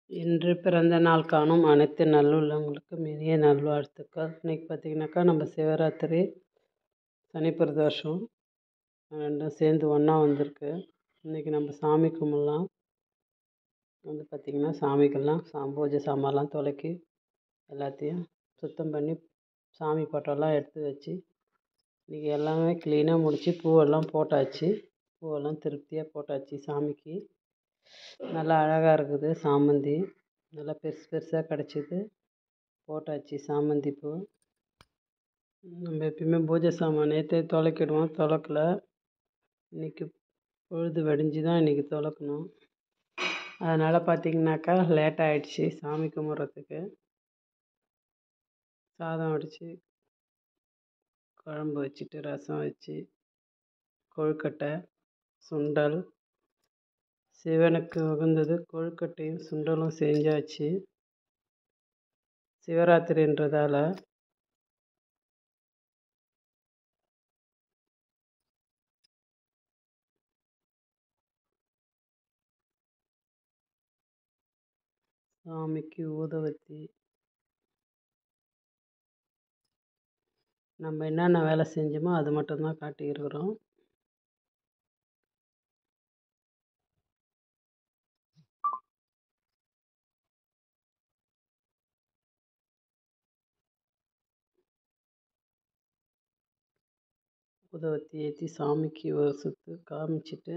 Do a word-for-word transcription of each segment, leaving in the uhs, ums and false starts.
இன்று பிறந்த நாள் காணும் அனைத்து நல்லுள்ளங்களுக்கும் இனிய நல்வாழ்த்துக்கள். இன்றைக்கி பார்த்திங்கனாக்கா நம்ம சிவராத்திரி சனி பிரதோஷம் ரெண்டும் சேர்ந்து ஒன்றா வந்திருக்கு. இன்றைக்கி நம்ம சாமி கும்பிட்லாம். வந்து பார்த்திங்கன்னா சாமிக்கெல்லாம் சா பூஜை சாமான்லாம் துலக்கி எல்லாத்தையும் சுத்தம் பண்ணி சாமி பட்டம்லாம் எடுத்து வச்சு இன்றைக்கி எல்லாமே க்ளீனாக முடித்து பூவெல்லாம் போட்டாச்சு. பூவெல்லாம் திருப்தியாக போட்டாச்சு. சாமிக்கு நல்லா அழகாக இருக்குது. சாமந்தி நல்லா பெருசு பெருசாக கிடச்சிது, போட்டாச்சு சாமந்தி பூ. நம்ம எப்பயுமே பூஜை சாமான் நேற்றே துலக்கிடுவோம், துலக்கல. இன்றைக்கி பொழுது வெடிஞ்சு தான் இன்றைக்கி துலக்கணும். அதனால் பார்த்திங்கனாக்கா லேட் ஆகிடுச்சி சாமி கும்பிட்றதுக்கு. சாதம் வடித்து குழம்பு வச்சுட்டு ரசம் வச்சு கொழுக்கட்டை சுண்டல், சிவனுக்கு உகந்தது கொழுக்கட்டையும் சுண்டலும் செஞ்சாச்சு. சிவராத்திரின்றதால சாமிக்கு ஊதுவத்தி நம்ம என்னென்ன வேலை செஞ்சோமோ அது மட்டும்தான் காட்டியிருக்கிறோம். ஊதுவத்தி ஏற்றி சாமிக்கு ஒரு சுற்று காமிச்சிட்டு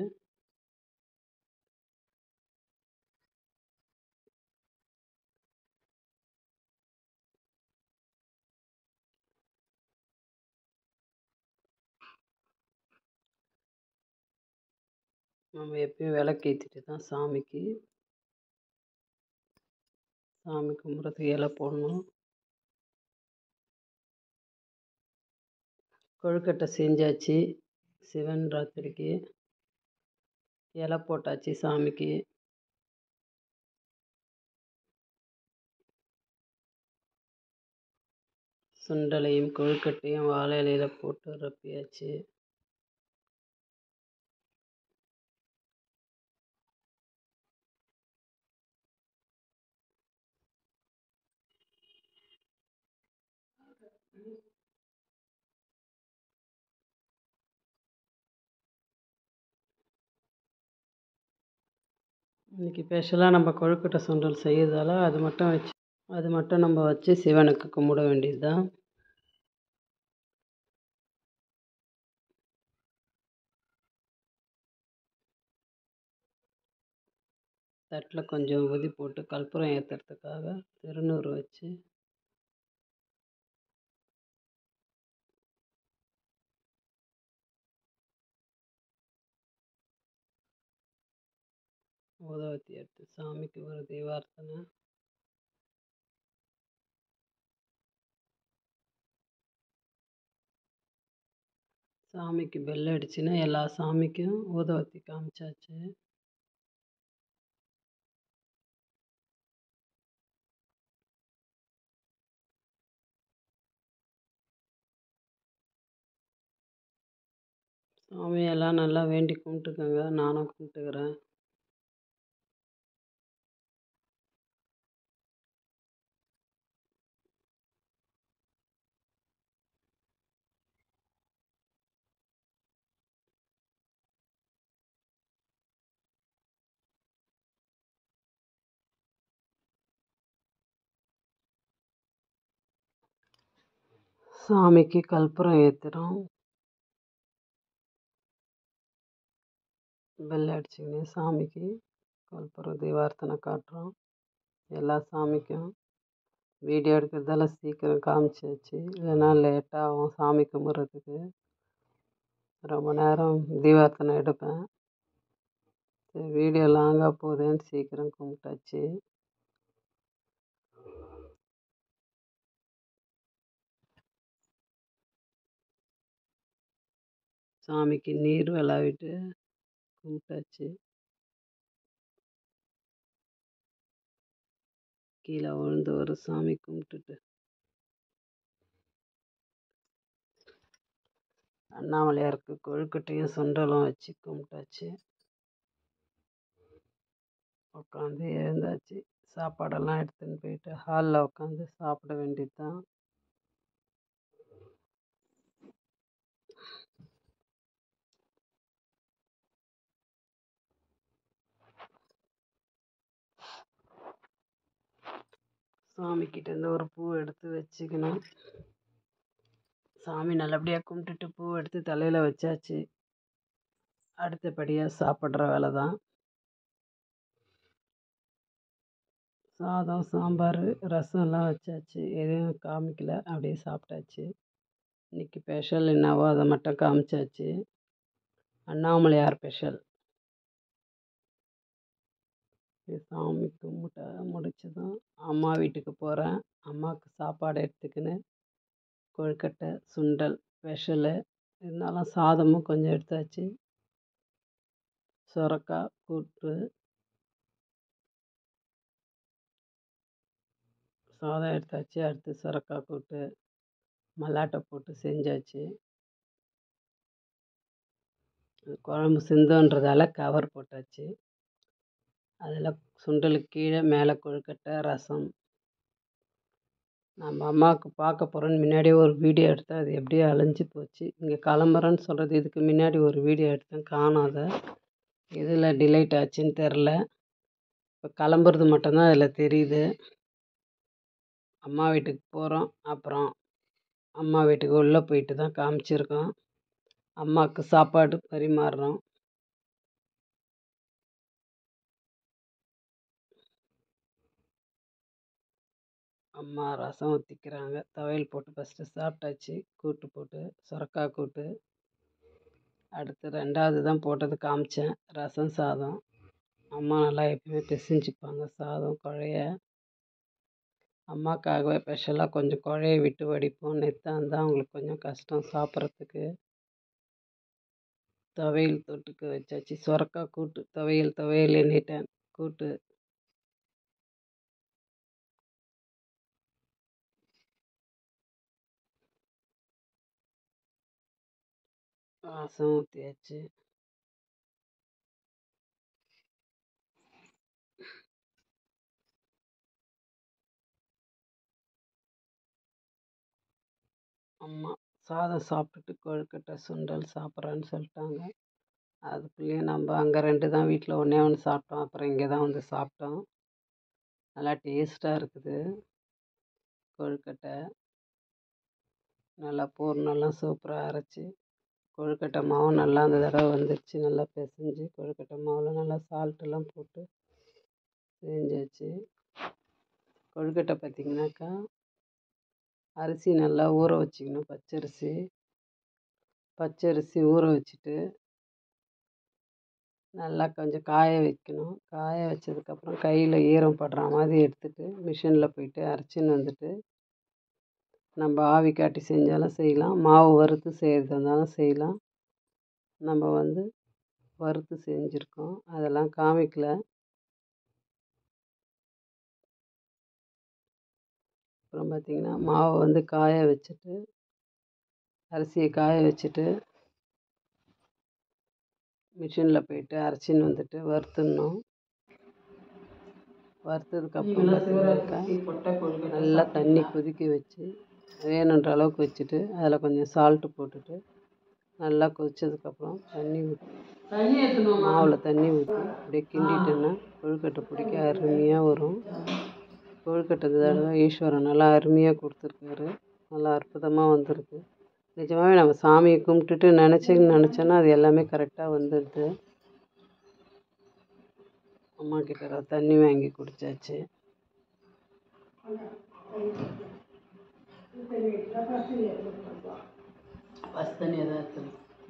நம்ம எப்பயும் விளக்கேற்றிட்டு தான் சாமிக்கு சாமி கும்பிட்றதுக்கு இலை போடணும். கொழுக்கட்டை செஞ்சாச்சு. சிவன் ராத்திரிக்கு இலை போட்டாச்சு. சாமிக்கு சுண்டலையும் கொழுக்கட்டையும் வாழை இலையில் போட்டு ரப்பியாச்சு. இன்றைக்கி ஸ்பெஷலாக நம்ம கொழுக்கட்டை சுண்டல் செய்கிறதால அது மட்டும் வச்சு அது மட்டும் நம்ம வச்சு சிவனுக்கு கும்பிட வேண்டியது தான். தட்டில் கொஞ்சம் ஊதி போட்டு கற்பூரம் ஏற்றுறதுக்காக திருநூறு வச்சு ஊதுவத்தி எடுத்து சாமிக்கு ஒரு தீபார்த்தனை. சாமிக்கு பெல் அடிச்சுன்னா எல்லா சாமிக்கும் ஊதுவத்தி காமிச்சாச்சு. சாமியெல்லாம் நல்லா வேண்டி கும்பிட்டுக்கோங்க. நானும் கும்பிட்டுக்கிறேன். சாமிக்கு கற்பூரம் ஏற்றுறோம். பெல் அடிச்சுக்கினே சாமிக்கு கற்பூரம் தீபார்த்தனை காட்டுறோம். எல்லா சாமிக்கும் வீடியோ எடுக்கிறதால சீக்கிரம் காமிச்சாச்சு, இல்லைன்னா லேட்டாகும் சாமி கும்பிட்றதுக்கு. ரொம்ப நேரம் தீபார்த்தனை எடுப்பேன். சரி வீடியோ லாங்காக போகுதுன்னு சீக்கிரம் கும்பிட்டாச்சு. சாமிக்கு நீர் விளாவிட்டு கும்பிட்டாச்சு. கீழே விழுந்து ஒரு சாமி கும்பிட்டுட்டு அண்ணாமலையாருக்கு கொழுக்கட்டையும் சுண்டலும் வச்சு கும்பிட்டாச்சு. உட்காந்து எழுந்தாச்சு. சாப்பாடெல்லாம் எடுத்துன்னு போயிட்டு ஹாலில் உட்காந்து சாப்பிட வேண்டியது தான். சாமிக்கிட்டேருந்து ஒரு பூ எடுத்து வச்சுக்கணும். சாமி நல்லபடியாக கும்பிட்டுட்டு பூ எடுத்து தலையில் வச்சாச்சு. அடுத்தபடியாக சாப்பிட்ற வேலை தான். சாதம், சாம்பார், ரசம்லாம் வச்சாச்சு. எதுவும் காமிக்கல, அப்படியே சாப்பிட்டாச்சு. இன்றைக்கி ஸ்பெஷல் என்னவோ அதை மட்டும் காமிச்சாச்சு. அண்ணாமலையார் ஸ்பெஷல். சாமி கும்பிட்ட முடிச்சதும் அம்மா வீட்டுக்கு போகிறேன். அம்மாவுக்கு சாப்பாடு எடுத்துக்கின்னு கொழுக்கட்டை, சுண்டல் ஸ்பெஷலு. இருந்தாலும் சாதமும் கொஞ்சம் எடுத்தாச்சு. சுரக்காய் கூட்டு, சாதம் எடுத்தாச்சு. அடுத்து சுரக்காய் கூட்டு மல்லாட்டை போட்டு செஞ்சாச்சு. குழம்பு சிந்தன்றதால கவர் போட்டாச்சு. அதில் சுண்டலுக்கு கீழே மேலே கொழுக்கட்டை, ரசம். நம்ம அம்மாவுக்கு பார்க்க போகிறோன்னு முன்னாடியே ஒரு வீடியோ எடுத்தேன். அது எப்படியோ அழிஞ்சு போச்சு. இங்கே கிளம்புறேன்னு சொல்கிறது இதுக்கு முன்னாடி ஒரு வீடியோ எடுத்தேன், காணாத இதில் டிலைட் ஆச்சுன்னு தெரில. இப்போ கிளம்புறது மட்டும்தான் அதில் தெரியுது. அம்மா வீட்டுக்கு போகிறோம். அப்புறம் அம்மா வீட்டுக்கு உள்ளே போயிட்டு தான் காமிச்சிருக்கோம். அம்மாவுக்கு சாப்பாடு பரிமாறுறோம். அம்மா ரசம் ஊற்றிக்கிறாங்க. துவையல் போட்டு ஃபஸ்ட்டு சாப்பிட்டாச்சு. கூட்டு போட்டு சுரக்காய் கூட்டு. அடுத்து ரெண்டாவது தான் போட்டது காமிச்சேன், ரசம் சாதம். அம்மா நல்லா எப்பவுமே பிசைஞ்சிப்பாங்க சாதம் குழைய. அம்மாக்காகவே ஸ்பெஷலாக கொஞ்சம் குழைய விட்டு வடிப்போம். நெத்தாக இருந்தால் அவங்களுக்கு கொஞ்சம் கஷ்டம் சாப்பிட்றதுக்கு. துவையல் தொட்டுக்க வச்சாச்சு. சுரக்காய் கூட்டு, துவையல் துவையல் எண்ணிட்டேன், கூட்டு. ரசம் ஊற்றியாச்சு. அம்மா சாதம் சாப்பிட்டுட்டு கொழுக்கட்டை, சுண்டல் சாப்பிட்றேன்னு சொல்லிட்டாங்க. அதுக்குள்ளேயும் நம்ம அங்கே ரெண்டு தான், வீட்டில் ஒன்றே ஒன்று சாப்பிட்டோம். அப்புறம் இங்கே தான் வந்து சாப்பிட்டோம். நல்லா டேஸ்ட்டாக இருக்குது கொழுக்கட்டை. நல்லா பூர்ணம்லாம் சூப்பராக அரைச்சி கொழுக்கட்டை மாவும் நல்லா அந்த தடவை வந்துடுச்சு. நல்லா பிசைஞ்சு கொழுக்கட்டை மாவில் நல்லா சால்ட்டெல்லாம் போட்டு செஞ்சாச்சு. கொழுக்கட்டை பார்த்திங்கனாக்கா அரிசி நல்லா ஊற வச்சுக்கணும். பச்சரிசி பச்சரிசி ஊற வச்சுட்டு நல்லா கொஞ்சம் காய வைக்கணும். காய வச்சதுக்கப்புறம் கையில் ஈரம் படுற மாதிரி எடுத்துகிட்டு மிஷினில் போய்ட்டு அரைச்சின்னு வந்துட்டு நம்ம ஆவி காட்டி செஞ்சாலும் செய்யலாம், மாவு வறுத்து செய்கிறதா இருந்தாலும் செய்யலாம். நம்ம வந்து வறுத்து செஞ்சுருக்கோம், அதெல்லாம் காமிக்கல. அப்புறம் பார்த்திங்கன்னா மாவை வந்து காய வச்சுட்டு அரிசியை காய வச்சுட்டு மிஷினில் போய்ட்டு அரைச்சின்னு வந்துட்டு வறுத்துடணும். வறுத்ததுக்கப்புறம் பார்த்திங்கனாக்கா நல்லா தண்ணி கொதிக்க வச்சு வேணுன்ற அளவுக்கு வச்சுட்டு அதில் கொஞ்சம் சால்ட்டு போட்டுட்டு நல்லா கொதித்ததுக்கப்புறம் தண்ணி ஊற்றி மாவில் தண்ணி ஊற்றி அப்படியே கிண்டிட்டோன்னா கொழுக்கட்டை பிடிக்க அருமையாக வரும். கொழுக்கட்டை தடவை ஈஸ்வரன் நல்லா அருமையாக கொடுத்துருக்காரு. நல்லா அற்புதமாக வந்திருக்கு. நிஜமாகவே நம்ம சாமியை கும்பிட்டுட்டு நினச்சின்னு நினச்சோன்னா அது எல்லாமே கரெக்டாக வந்துடுது. அம்மா கிட்ட தண்ணி வாங்கி குடித்தாச்சு. பஸ் தண்ணி ஏதாவது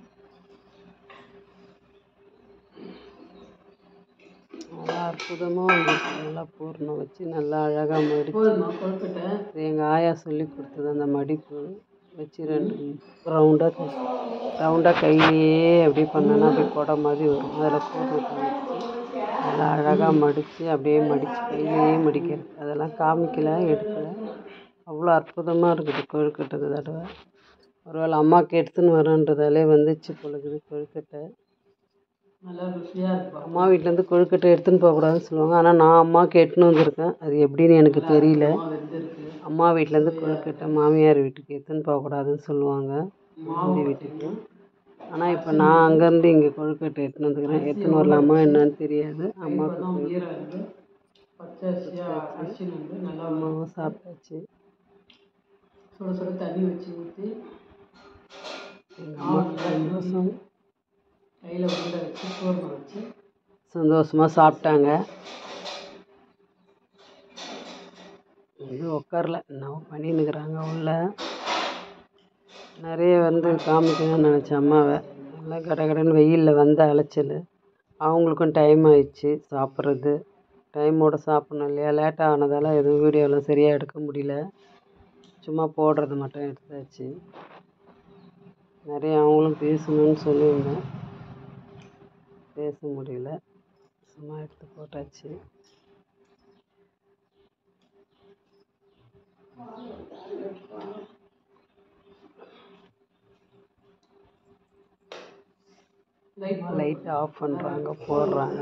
நல்லா அற்புதமாக வந்துச்சு. நல்லா பூர்ணம் வச்சு நல்லா அழகாக மடிச்சு கொழுக்கட்டை எங்கள் ஆயா சொல்லி கொடுத்தது. அந்த மடிப்பு வச்சு ரெண்டு ரவுண்டாக ரவுண்டாக கையிலேயே அப்படி பண்ணோன்னா அப்படியே கொடை மாதிரி வரும். அதில் பூர்ணத்தை வச்சு நல்லா அழகாக மடித்து அப்படியே மடித்து கையிலேயே மடிக்கிறது. அதெல்லாம் காமிக்கலை, எடுக்கலை. அவ்வளோ அற்புதமாக இருக்குது கொழுக்கட்டை தடவை. ஒருவேளை அம்மாவுக்கு எடுத்துன்னு வரேன்றதாலே வந்துச்சு பொழுது கொழுக்கட்டை. நல்லா ருசியாக இருக்கும். அம்மா வீட்டிலேருந்து கொழுக்கட்டை எடுத்துன்னு போகக்கூடாதுன்னு சொல்லுவாங்க. ஆனால் நான் அம்மாவுக்கு எடுத்துன்னு வந்திருக்கேன். அது எப்படின்னு எனக்கு தெரியல. அம்மா வீட்டிலேருந்து கொழுக்கட்டை மாமியார் வீட்டுக்கு எடுத்துன்னு போகக்கூடாதுன்னு சொல்லுவாங்க, மாமியார் வீட்டுக்கு. ஆனால் இப்போ நான் அங்கேருந்து இங்கே கொழுக்கட்டை எடுத்துன்னு வந்துக்கிறேன். எடுத்துன்னு வரலாமா என்னன்னு தெரியாது. அம்மாவுக்கு அம்மாவும் சாப்பிட்டாச்சு. சுட சுட தண்ணி வச்சு ஊற்றி எங்கள் அம்மாவுக்கு சந்தோஷம். கையில் உருண்டை வச்சு சோறு வச்சு சந்தோஷமாக சாப்பிட்டாங்க. இது உட்காரல, என்ன பண்ணின்னுக்கிறாங்க உள்ள. நிறைய வந்து காமிக்கணும்னு நினச்சேன் அம்மாவை. நல்லா கடகடன்னு வெயிலில் வந்த அலைச்சல். அவங்களுக்கும் டைம் ஆயிடுச்சு சாப்பிட்றது. டைமோடு சாப்பிட்ணும் இல்லையா? லேட்டாக ஆனதால் எதுவும் வீடியோலாம் சரியாக எடுக்க முடியல. சும்மா போடுறது மட்டும் எடுத்தாச்சு. நிறைய அவங்களும் பேசணும்னு சொல்லியிருந்தேன், பேச முடியல. சும்மா எடுத்து போட்டாச்சு. லைட் ஆஃப் பண்ணுறாங்க, போடுறாங்க.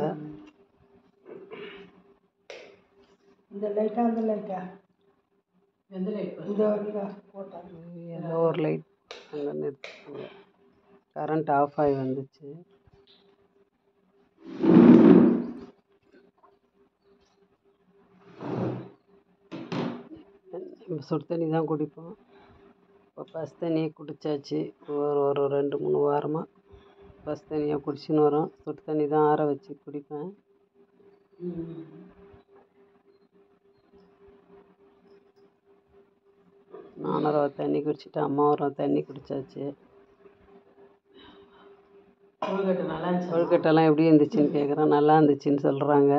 இந்த லைட்டா அந்த லைட்டா எந்த லைட்? இந்த போட்டாங்க ஏதோ ஒரு லைட் அங்கே நிறுத்திட்டாங்க. கரண்ட் ஆஃப் ஆகி வந்துச்சு. நம்ம சுடு தண்ணி தான் குடிப்போம். இப்போ பஸ் தண்ணியை குடித்தாச்சு. ஒரு ஒரு ரெண்டு மூணு வாரமாக பஸ் தண்ணியாக குடிச்சின்னு வரோம். சுடு தண்ணி தான் ஆற வச்சு குடிப்பேன். நானும் ஒரு தண்ணி குடிச்சிட்டு அம்மா ஒரு தண்ணி குடித்தாச்சு. கொழுக்கட்டை நல்லா இருந்துச்சு. கொழுக்கட்டைலாம் எப்படி இருந்துச்சுன்னு கேட்குறேன். நல்லா இருந்துச்சுன்னு சொல்கிறாங்க.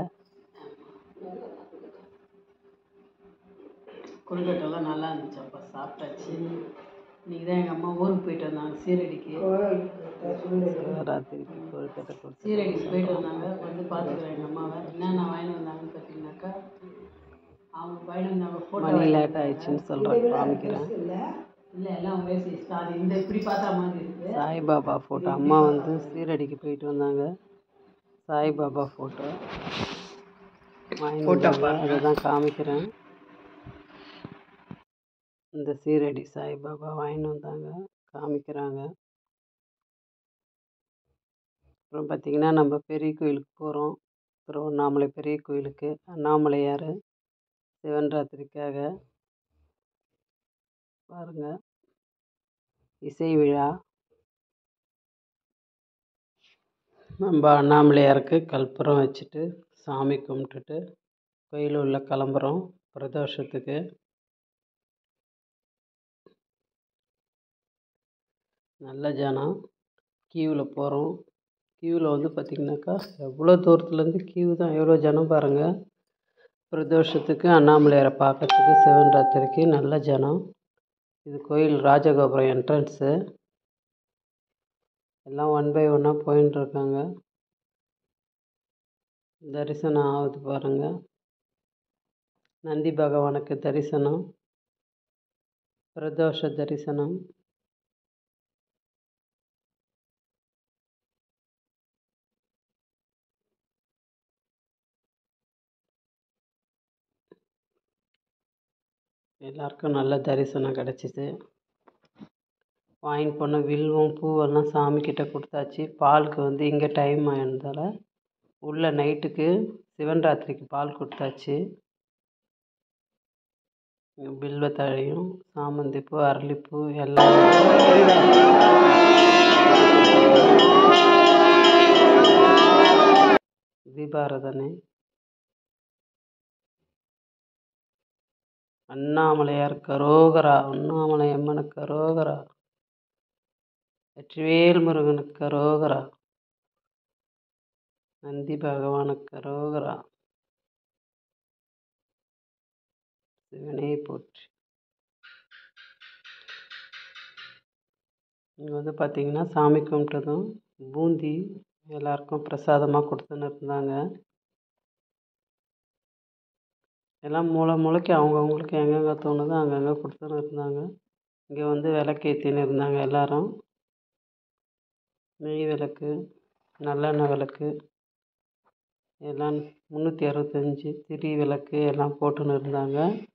கொழுக்கட்டைலாம் நல்லா இருந்துச்சு. அப்போ சாப்பிட்டாச்சு. இன்றைக்கி தான் எங்கள் அம்மா ஊருக்கு போயிட்டு வந்தாங்க, சீரடிக்கு. சிவராத்திரிக்கு கொழுக்கட்டை கொடுத்து சீரடிக்கு போயிட்டு வந்தாங்க. வந்து பார்த்துக்குறேன் எங்கள் அம்மாவை. என்னென்ன வாங்கிட்டு வந்தாங்கன்னு பார்த்தீங்கன்னாக்கா, அவங்க வாங்கிட்டு வந்தாங்க. ஃபோட்டோ மணி லேட் ஆயிடுச்சுன்னு சொல்கிறாங்க, காமிக்கிறேன். இல்லை எல்லாம் ஒரே சைஸ் தான். அது இந்த இப்படி பார்த்தா மாதிரி இருக்குது. சாய்பாபா ஃபோட்டோ. அம்மா வந்து சீரடிக்கு போயிட்டு வந்தாங்க. சாய்பாபா ஃபோட்டோ வாங்கிட்டு அதை தான் காமிக்கிறேன். இந்த சீரடி சாய்பாபா வாங்கிட்டு வந்தாங்க, காமிக்கிறாங்க. அப்புறம் பார்த்திங்கன்னா நம்ம பெரிய கோயிலுக்கு போகிறோம். திருவண்ணாமலை பெரிய கோயிலுக்கு. அண்ணாமலையார் சிவன் ராத்திரிக்காக பாருங்கள், இசை விழா. நம்ம அண்ணாமலையாருக்கு கற்பூரம் வச்சுட்டு சாமி கும்பிட்டுட்டு கோயில் உள்ள கிளம்புறோம் பிரதோஷத்துக்கு. நல்ல ஜனம், கியூவில் போகிறோம். கியூவில் வந்து பார்த்திங்கனாக்கா எவ்வளோ தூரத்துலேருந்து கியூ தான், எவ்வளோ ஜனம் பாருங்கள். பிரதோஷத்துக்கு அண்ணாமலையாரை பார்க்கறதுக்கு சிவன் ராத்திரிக்கு நல்ல ஜனம். இது கோயில் ராஜகோபுரம் என்ட்ரன்ஸு. எல்லாம் ஒன் பை ஒன்னாக போயின்னு இருக்காங்க. தரிசனம் ஆகுது பாருங்கள். நந்தி பகவானுக்கு தரிசனம், பிரதோஷ தரிசனம். எல்லாருக்கும் நல்ல தரிசனம் கிடச்சிது. வாங்கிட்டு போன வில்வம் பூவெல்லாம் சாமிக்கிட்ட கொடுத்தாச்சு. பாலுக்கு வந்து இங்கே டைம் ஆனதால் உள்ள நைட்டுக்கு சிவன் ராத்திரிக்கு பால் கொடுத்தாச்சு. பில்வத்தழையும் சாமந்திப்பூ அரளிப்பூ எல்லாம் தீபாராதனை. அண்ணாமலையார் கரோகரா, அண்ணாமலை அம்மனுக்கு கரோகரா, வெற்றிவேல் முருகனுக்கு கரோகரா, நந்தி பகவானுக்கு கரோகரா, சிவனே போற்றி. இங்கே வந்து பார்த்திங்கன்னா சாமி கும்பிட்டதும் பூந்தி எல்லாருக்கும் பிரசாதமாக கொடுத்துன்னு இருந்தாங்க. எல்லாம் மூளை மூளைக்கு அவங்கவுங்களுக்கு எங்கெங்கே தோணுதோ அங்கங்கே கொடுத்துன்னு இருந்தாங்க. இங்கே வந்து விளக்கேற்றின்னு இருந்தாங்க எல்லோரும். நெய் விளக்கு, நல்லெண்ணெய் விளக்கு எல்லாம் முந்நூற்றி அறுபத்தஞ்சி திரி விளக்கு எல்லாம் போட்டுன்னு இருந்தாங்க.